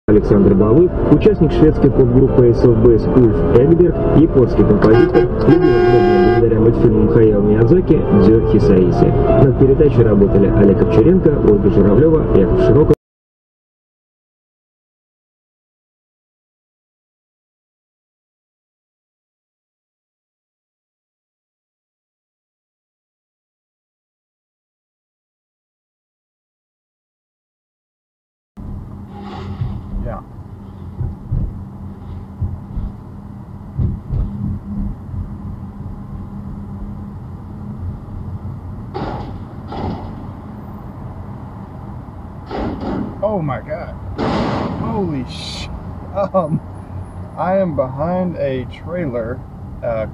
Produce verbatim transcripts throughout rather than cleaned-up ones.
Александр Бавы, участник шведской поп-группы эс эф би Ульф Экберг, японский композитор, любимый многими благодаря мультфильмам Хаяо Миядзаки «Дзё Хисаиси». Над передачей работали Олег Овчаренко, Ольга Журавлева, Яков Широков. Yeah. Oh my God. Holy sh! Um, I am behind a trailer. Uh,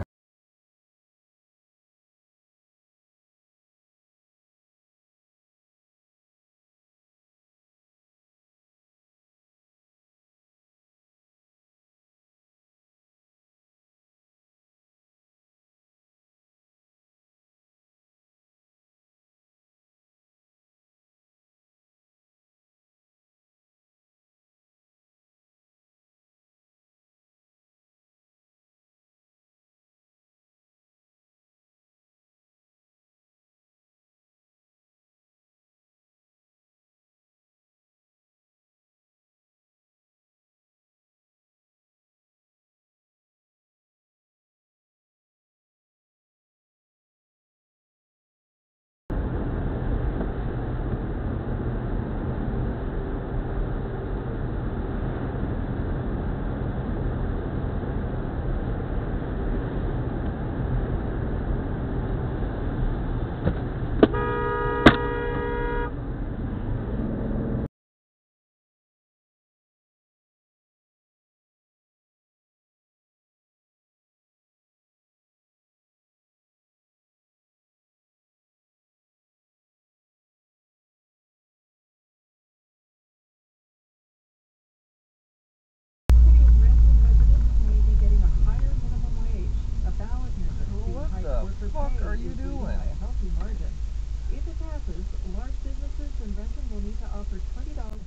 What the fuck are you doing? If it passes, large businesses in Renton will need to offer twenty dollars.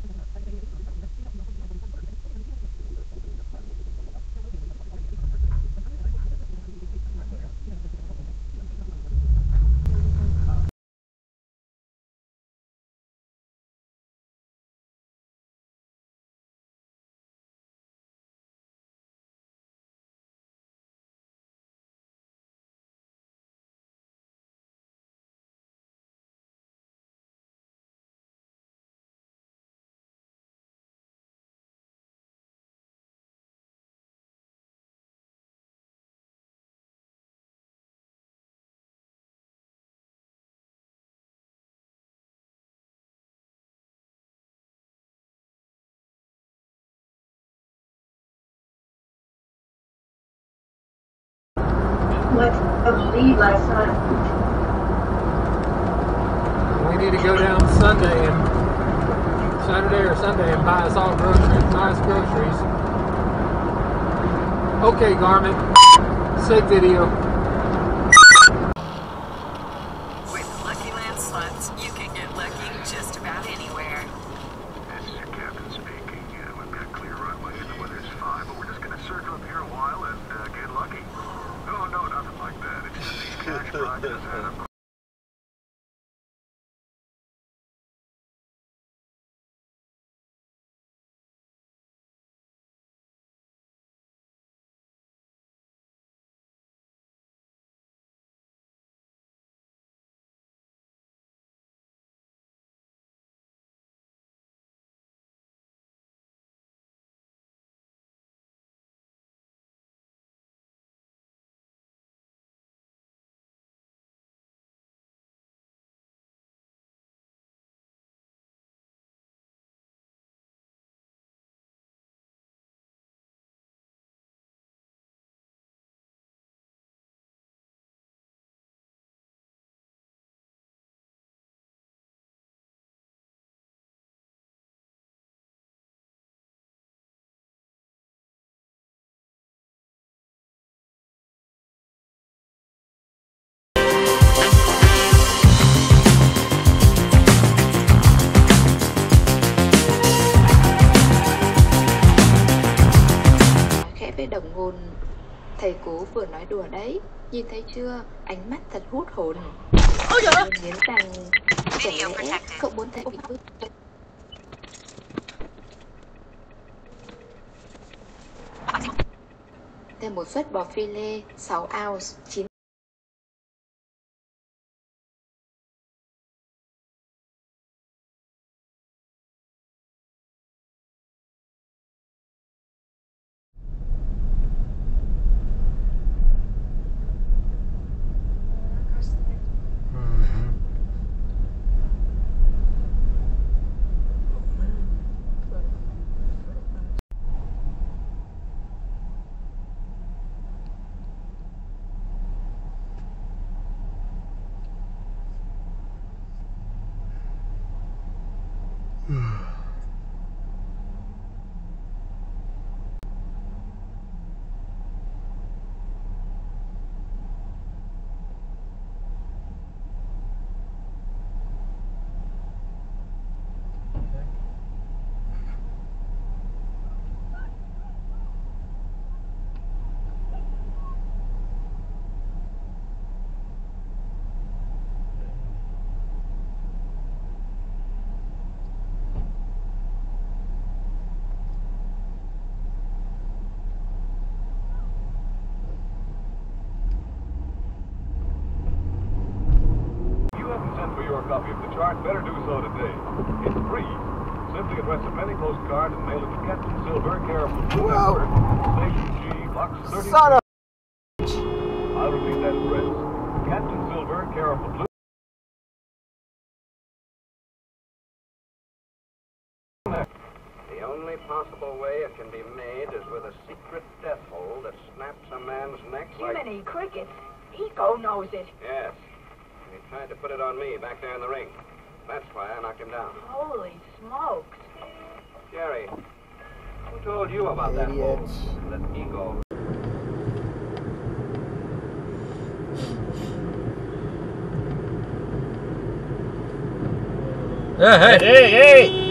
Let's leave last night. We need to go down Sunday and Saturday or Sunday and buy us all groceries, nice groceries. Okay, Garmin, save video. With Lucky Land Slots, you can get lucky just about anywhere. This is your captain speaking. Yeah, we've got clear runway and the weather's fine, but we're just going to circle up here a while and uh, get lucky. No, no, nothing like that. It's just these cash prizes and a vừa nói đùa đấy. Nhìn thấy chưa, ánh mắt thật hút hồn. Ôi trời ơi. Nghiến rằng Video chẳng lẽ protected. cậu muốn thấy thêm một suất bò phi lê sáu ounce chín. Copy of the chart, better do so today. It's free. Simply address a penny postcard and mail it to Captain Silver, care of the Blue Network, Station G, Box thirty. Son of I'll repeat that address. Captain Silver, care of the Blue. The only possible way it can be made is with a secret death hold that snaps a man's neck like... Jiminy crickets. Eco knows it. Yes. He tried to put it on me back there in the ring. That's why I knocked him down. Holy smokes. Jerry, who told you about that hold? idiots. That ego. Yeah, hey. Hey, hey!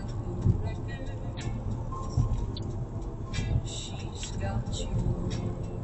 She's got you.